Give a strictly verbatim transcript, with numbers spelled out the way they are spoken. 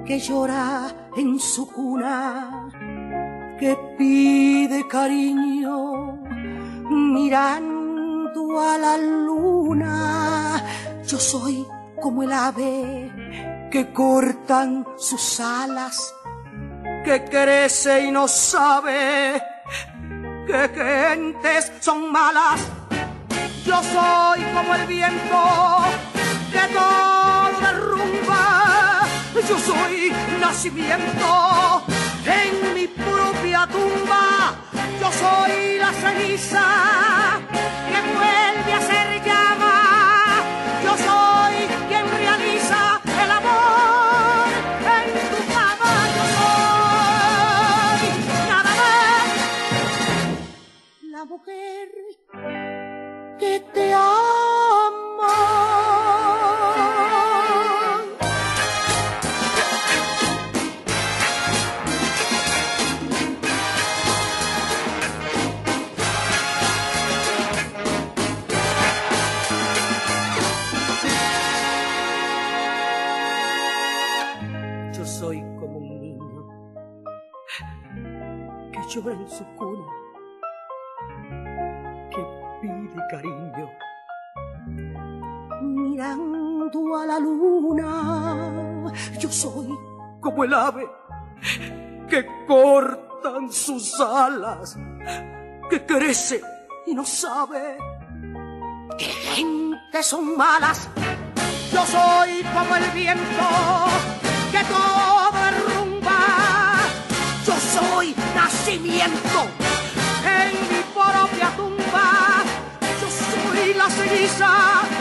que llora en su cuna, que pide cariño mirando a la luna. Yo soy como el ave que cortan sus alas, que crece y no sabe que gentes son malas. Yo soy como el viento que todo derrumba. Yo soy nacimiento en mi propia tumba. Yo soy la ceniza que vuelve a ser llama. Yo soy quien realiza el amor en tu cama. Yo soy nada más la mujer que te ama. Yo soy como un niño que llora en su cuna, que pide cariño mirando a la luna. Yo soy como el ave que cortan sus alas, que crece y no sabe que gentes son malas. Yo soy como el viento que todo derrumba. Yo soy nacimiento en mi propia tumba. Yo soy la ceniza